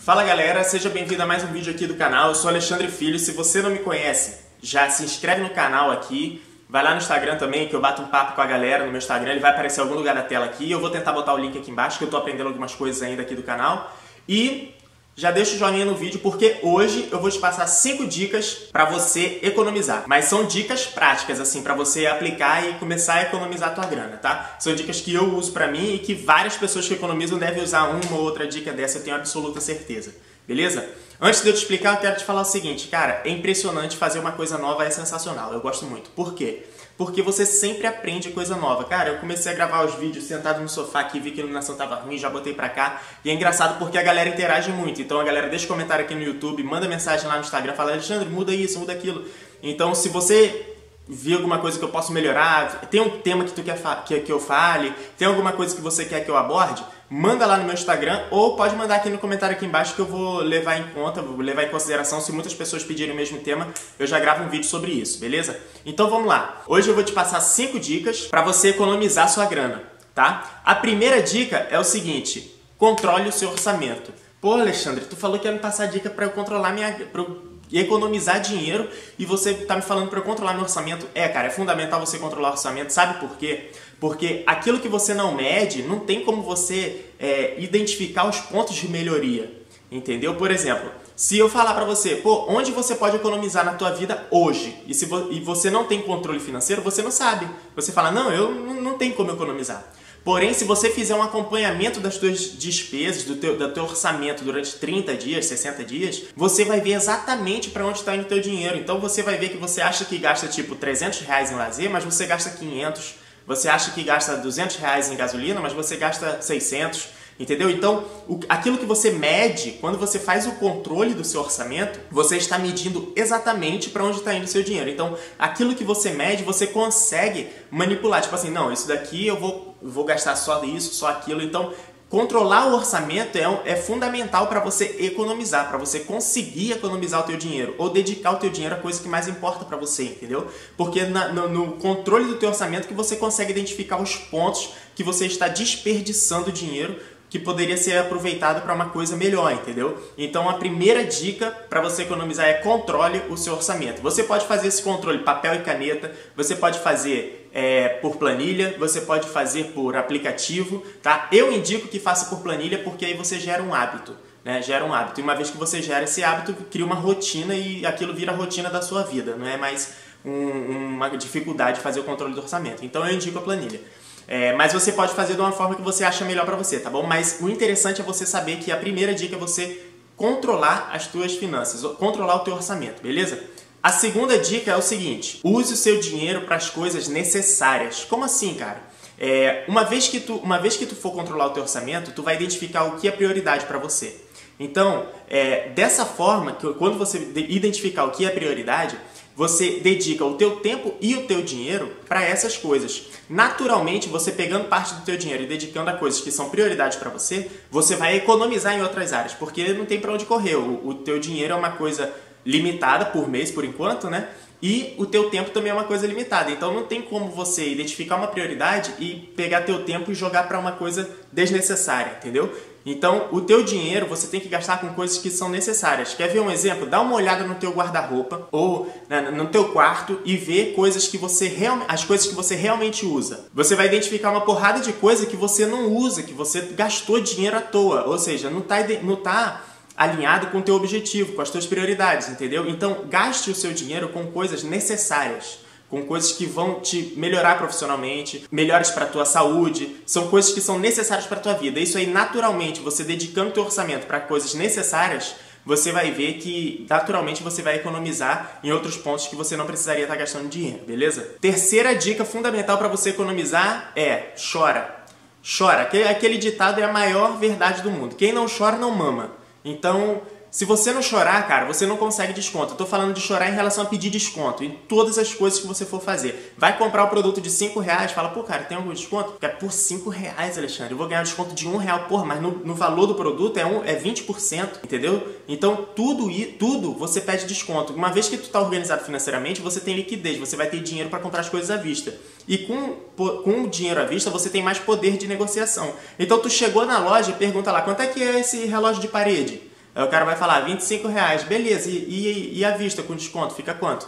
Fala galera, seja bem-vindo a mais um vídeo aqui do canal. Eu sou Alexandre Filho. Se você não me conhece, já se inscreve no canal aqui. Vai lá no Instagram também, que eu bato um papo com a galera no meu Instagram. Ele vai aparecer em algum lugar da tela aqui. Eu vou tentar botar o link aqui embaixo, que eu tô aprendendo algumas coisas ainda aqui do canal. E já deixa o joinha no vídeo, porque hoje eu vou te passar 5 dicas para você economizar. Mas são dicas práticas, assim, para você aplicar e começar a economizar a tua grana, tá? São dicas que eu uso para mim e que várias pessoas que economizam devem usar uma ou outra dica dessa, eu tenho absoluta certeza. Beleza? Antes de eu te explicar, eu quero te falar o seguinte, cara, é impressionante fazer uma coisa nova, é sensacional, eu gosto muito. Por quê? Porque você sempre aprende coisa nova. Cara, eu comecei a gravar os vídeos sentado no sofá aqui, vi que a iluminação tava ruim, já botei pra cá. E é engraçado porque a galera interage muito. Então a galera deixa comentário aqui no YouTube, manda mensagem lá no Instagram, fala, Alexandre, muda isso, muda aquilo. Então se você ver alguma coisa que eu posso melhorar, tem um tema que tu quer que eu fale, tem alguma coisa que você quer que eu aborde, manda lá no meu Instagram ou pode mandar aqui no comentário aqui embaixo que eu vou levar em conta, vou levar em consideração. Se muitas pessoas pedirem o mesmo tema, eu já gravo um vídeo sobre isso, beleza? Então vamos lá. Hoje eu vou te passar 5 dicas para você economizar sua grana, tá? A primeira dica é o seguinte, controle o seu orçamento. Pô, Alexandre, tu falou que ia me passar dica para eu controlar e economizar dinheiro e você tá me falando para eu controlar meu orçamento. Cara, é fundamental você controlar o orçamento. Sabe por quê? Porque aquilo que você não mede, não tem como você identificar os pontos de melhoria, entendeu? Por exemplo, se eu falar para você, pô, onde você pode economizar na tua vida hoje? E você não tem controle financeiro, você não sabe. Você fala, não, eu não tenho como economizar. Porém, se você fizer um acompanhamento das tuas despesas, do teu orçamento durante 30 dias, 60 dias, você vai ver exatamente para onde está indo o teu dinheiro. Então você vai ver que você acha que gasta tipo R$300 em lazer, mas você gasta 500. Você acha que gasta R$200 em gasolina, mas você gasta 600. Entendeu? Então, aquilo que você mede, quando você faz o controle do seu orçamento, você está medindo exatamente para onde está indo o seu dinheiro. Então, aquilo que você mede, você consegue manipular. Tipo assim, não, isso daqui eu vou gastar só isso, só aquilo. Então, controlar o orçamento é fundamental para você economizar, para você conseguir economizar o teu dinheiro ou dedicar o teu dinheiro à coisa que mais importa para você, entendeu? Porque no controle do teu orçamento que você consegue identificar os pontos que você está desperdiçando dinheiro que poderia ser aproveitado para uma coisa melhor, entendeu? Então a primeira dica para você economizar é controle o seu orçamento. Você pode fazer esse controle papel e caneta, você pode fazer por planilha, você pode fazer por aplicativo, tá? Eu indico que faça por planilha porque aí você gera um hábito, né? Gera um hábito. E uma vez que você gera esse hábito, cria uma rotina e aquilo vira a rotina da sua vida, não é mais uma dificuldade de fazer o controle do orçamento. Então eu indico a planilha. Mas você pode fazer de uma forma que você acha melhor para você, tá bom? Mas o interessante é você saber que a primeira dica é você controlar as tuas finanças, controlar o teu orçamento, beleza? A segunda dica é o seguinte, use o seu dinheiro para as coisas necessárias. Como assim, cara? Uma vez que tu for controlar o teu orçamento, tu vai identificar o que é prioridade para você. Então, dessa forma, quando você identificar o que é prioridade, você dedica o teu tempo e o teu dinheiro para essas coisas. Naturalmente, você pegando parte do teu dinheiro e dedicando a coisas que são prioridades para você, você vai economizar em outras áreas, porque não tem para onde correr. O teu dinheiro é uma coisa limitada por mês, por enquanto, né? E o teu tempo também é uma coisa limitada. Então não tem como você identificar uma prioridade e pegar teu tempo e jogar para uma coisa desnecessária, entendeu? Então, o teu dinheiro você tem que gastar com coisas que são necessárias. Quer ver um exemplo? Dá uma olhada no teu guarda-roupa ou no teu quarto e vê coisas que as coisas que você realmente usa. Você vai identificar uma porrada de coisa que você não usa, que você gastou dinheiro à toa. Ou seja, não tá alinhado com o teu objetivo, com as tuas prioridades, entendeu? Então, gaste o seu dinheiro com coisas necessárias. Com coisas que vão te melhorar profissionalmente, melhores para a tua saúde, são coisas que são necessárias para a tua vida. Isso aí, naturalmente, você dedicando o teu orçamento para coisas necessárias, você vai ver que, naturalmente, você vai economizar em outros pontos que você não precisaria estar gastando dinheiro, beleza? Terceira dica fundamental para você economizar é chora. Chora. Aquele ditado é a maior verdade do mundo. Quem não chora, não mama. Então, se você não chorar, cara, você não consegue desconto. Eu tô falando de chorar em relação a pedir desconto em todas as coisas que você for fazer. Vai comprar um produto de R$5, fala, pô, cara, tem algum desconto? Porque por R$5, Alexandre, eu vou ganhar um desconto de R$1, porra, mas no valor do produto é 20%, entendeu? Então, tudo você pede desconto. Uma vez que tu tá organizado financeiramente, você tem liquidez, você vai ter dinheiro para comprar as coisas à vista. E com o dinheiro à vista, você tem mais poder de negociação. Então, tu chegou na loja e pergunta lá, quanto é que é esse relógio de parede? Aí o cara vai falar, R$ 25, beleza, e a vista com desconto, fica quanto?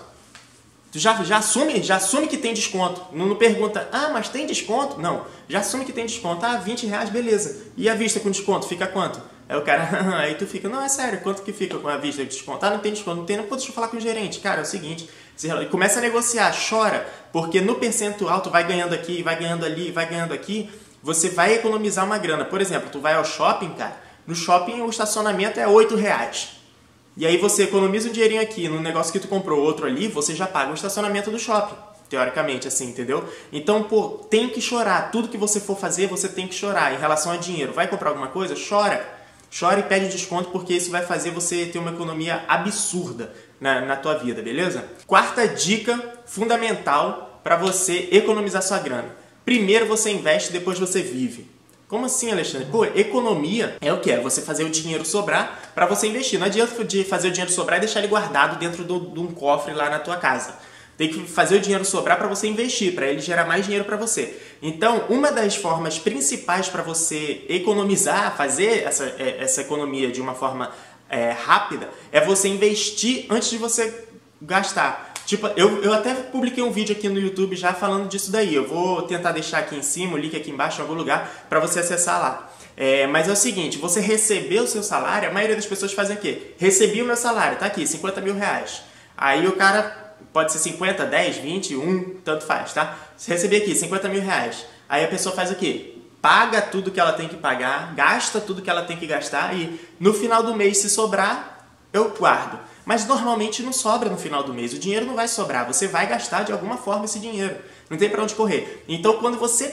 Tu já assume que tem desconto. Não pergunta, mas tem desconto? Não, já assume que tem desconto. R$ 20, beleza. E a vista com desconto, fica quanto? Aí o cara, aí tu fica, não, é sério, quanto que fica com a vista de desconto? Não tem desconto, não tem, não, pô, deixa eu falar com o gerente. Cara, é o seguinte, começa a negociar, chora, porque no percentual tu vai ganhando aqui, vai ganhando ali, vai ganhando aqui, você vai economizar uma grana. Por exemplo, tu vai ao shopping, cara, no shopping o estacionamento é R$ 8. E aí você economiza um dinheirinho aqui no negócio que tu comprou, outro ali, você já paga o estacionamento do shopping. Teoricamente, assim, entendeu? Então, pô, tem que chorar. Tudo que você for fazer, você tem que chorar. Em relação a dinheiro, vai comprar alguma coisa? Chora. Chora e pede desconto, porque isso vai fazer você ter uma economia absurda na tua vida, beleza? Quarta dica fundamental para você economizar sua grana. Primeiro você investe, depois você vive. Como assim, Alexandre? Pô, economia é o que? É você fazer o dinheiro sobrar para você investir. Não adianta de fazer o dinheiro sobrar e deixar ele guardado dentro de um cofre lá na tua casa. Tem que fazer o dinheiro sobrar para você investir, para ele gerar mais dinheiro para você. Então, uma das formas principais para você economizar, fazer essa economia de uma forma rápida, é você investir antes de você gastar. Tipo, eu até publiquei um vídeo aqui no YouTube já falando disso daí. Eu vou tentar deixar aqui em cima, o link aqui embaixo, em algum lugar, para você acessar lá. Mas é o seguinte, você recebeu o seu salário, a maioria das pessoas fazem o quê? Recebi o meu salário, tá aqui, R$50 mil. Aí o cara... Pode ser 50, 10, 20, 1, tanto faz, tá? Se receber aqui R$50 mil, aí a pessoa faz o quê? Paga tudo que ela tem que pagar, gasta tudo que ela tem que gastar e no final do mês, se sobrar, eu guardo. Mas normalmente não sobra no final do mês, o dinheiro não vai sobrar, você vai gastar de alguma forma esse dinheiro, não tem pra onde correr. Então quando você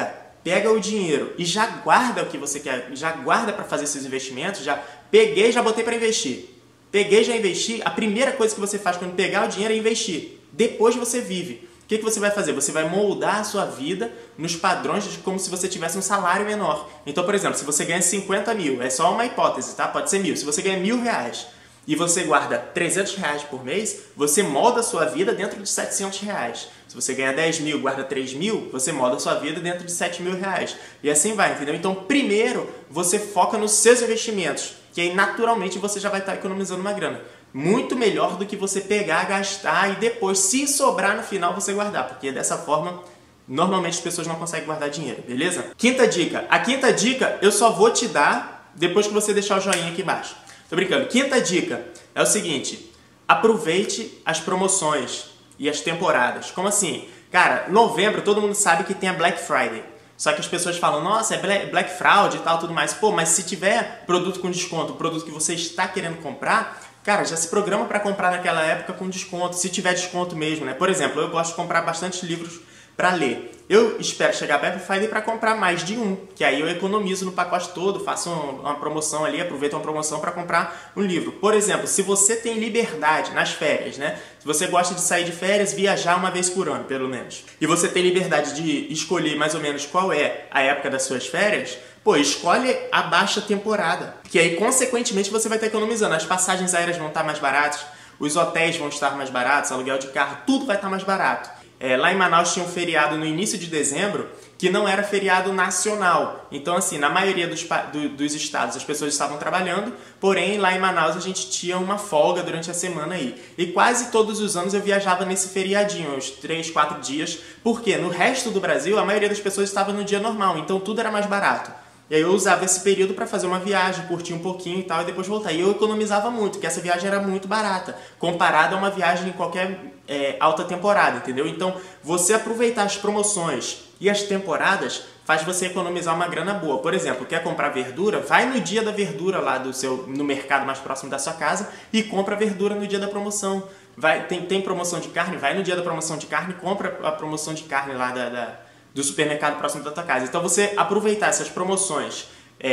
pega o dinheiro e já guarda o que você quer, já guarda para fazer esses investimentos, já peguei, já botei para investir. Peguei, já investi, a primeira coisa que você faz quando pegar o dinheiro é investir. Depois você vive. O que você vai fazer? Você vai moldar a sua vida nos padrões de como se você tivesse um salário menor. Então, por exemplo, se você ganha 50 mil, é só uma hipótese, tá? Pode ser 1.000. Se você ganha R$1.000 e você guarda R$300 por mês, você molda a sua vida dentro de R$700. Se você ganha 10 mil e guarda 3 mil, você molda a sua vida dentro de R$7 mil. E assim vai, entendeu? Então, primeiro, você foca nos seus investimentos, que aí naturalmente você já vai estar economizando uma grana. Muito melhor do que você pegar, gastar e depois, se sobrar no final, você guardar. Porque dessa forma, normalmente as pessoas não conseguem guardar dinheiro, beleza? Quinta dica. A quinta dica eu só vou te dar depois que você deixar o joinha aqui embaixo. Tô brincando. Quinta dica é o seguinte. Aproveite as promoções e as temporadas. Como assim? Cara, novembro todo mundo sabe que tem a Black Friday. Só que as pessoas falam, nossa, é Black Fraud e tal, tudo mais. Pô, mas se tiver produto com desconto, produto que você está querendo comprar, cara, já se programa para comprar naquela época com desconto, se tiver desconto mesmo, né? Por exemplo, eu gosto de comprar bastante livros para ler. Eu espero chegar a Black Friday para comprar mais de um, que aí eu economizo no pacote todo, faço uma promoção ali, aproveito uma promoção para comprar um livro. Por exemplo, se você tem liberdade nas férias, né? Se você gosta de sair de férias, viajar uma vez por ano, pelo menos, e você tem liberdade de escolher mais ou menos qual é a época das suas férias, pô, escolhe a baixa temporada, que aí, consequentemente, você vai estar economizando. As passagens aéreas vão estar mais baratas, os hotéis vão estar mais baratos, aluguel de carro, tudo vai estar mais barato. Lá em Manaus tinha um feriado no início de dezembro que não era feriado nacional. Então, assim, na maioria dos estados as pessoas estavam trabalhando, porém, lá em Manaus a gente tinha uma folga durante a semana aí. E quase todos os anos eu viajava nesse feriadinho, uns 3, 4 dias, porque no resto do Brasil a maioria das pessoas estava no dia normal, então tudo era mais barato. E aí eu usava esse período para fazer uma viagem, curtir um pouquinho e tal, e depois voltar. E eu economizava muito, porque essa viagem era muito barata, comparada a uma viagem em qualquer alta temporada, entendeu? Então, você aproveitar as promoções e as temporadas faz você economizar uma grana boa. Por exemplo, quer comprar verdura? Vai no dia da verdura lá no mercado mais próximo da sua casa e compra verdura no dia da promoção. Tem promoção de carne? Vai no dia da promoção de carne, compra a promoção de carne lá do supermercado próximo da tua casa. Então você aproveitar essas promoções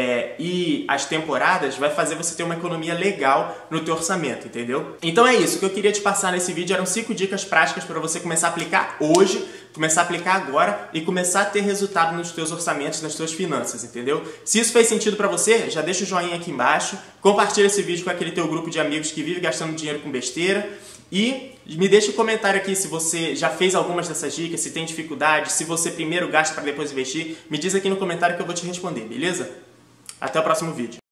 e as temporadas vai fazer você ter uma economia legal no teu orçamento, entendeu? Então é isso, o que eu queria te passar nesse vídeo eram 5 dicas práticas para você começar a aplicar hoje, começar a aplicar agora e começar a ter resultado nos teus orçamentos, nas tuas finanças, entendeu? Se isso fez sentido para você, já deixa o joinha aqui embaixo, compartilha esse vídeo com aquele teu grupo de amigos que vive gastando dinheiro com besteira. E me deixa um comentário aqui se você já fez algumas dessas dicas, se tem dificuldade, se você primeiro gasta para depois investir. Me diz aqui no comentário que eu vou te responder, beleza? Até o próximo vídeo.